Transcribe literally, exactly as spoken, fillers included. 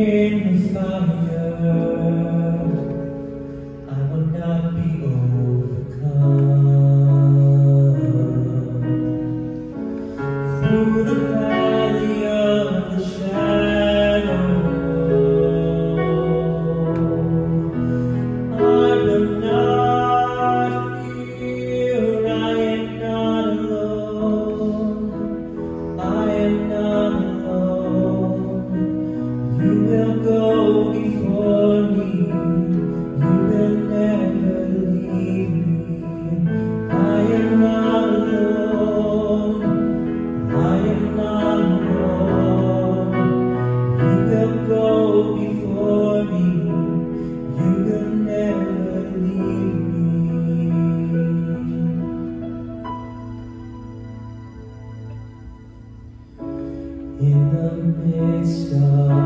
in the fire, I will not be overcome. Through the valley of the shadow, I will not fear. I am not alone. I am not alone. You will go before me. You will never leave me. I am not alone. I am not alone. You will go before me. You will never leave me. In the midst of